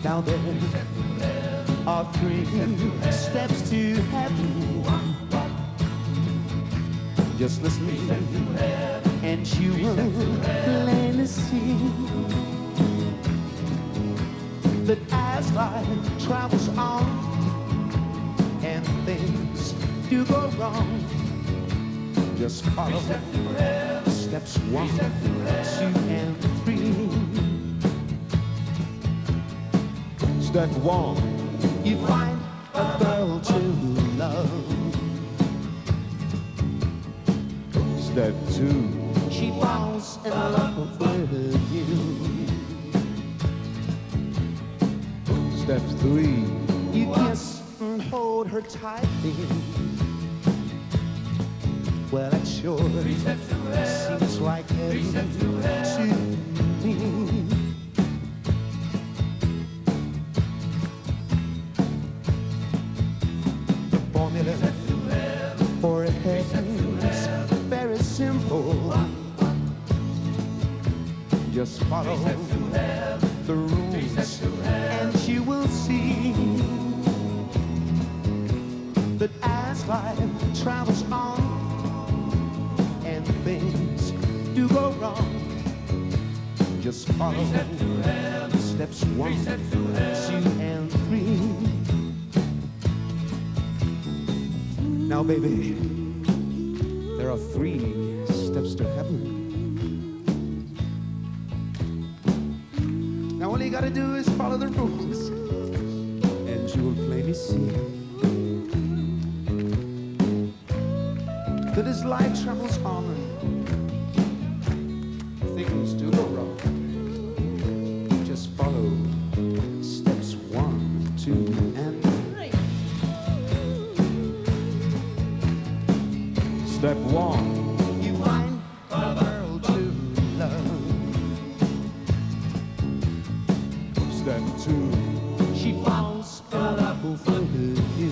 Now there are 3 steps to heaven. Just listen and you will plainly see that as life travels on and things do go wrong, just follow steps 1, 2, and 3. Step 1, you find a girl to love. Step 2, she falls in love with you. Step 3, you kiss and hold her tightly. Well, it sure seems like heaven to me. The formula for heaven's very simple. Just follow the rules and you will see that as life travels on and things do go wrong, just follow steps 1, 2, and 3. Now, baby, there are 3 steps to heaven. Now all you gotta do is follow the rules, and you will plainly see that as life travels on, things do go wrong. Just follow steps 1, 2, and 3. Step 1, you find a girl to love. Step 2, she falls in love with you.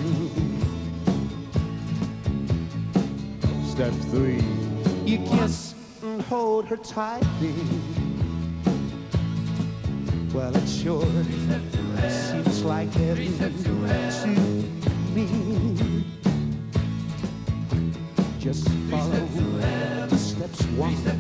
Step 3, you kiss and hold her tightly. Well, it sure seems like heaven to me. Just follow the steps 1, 2,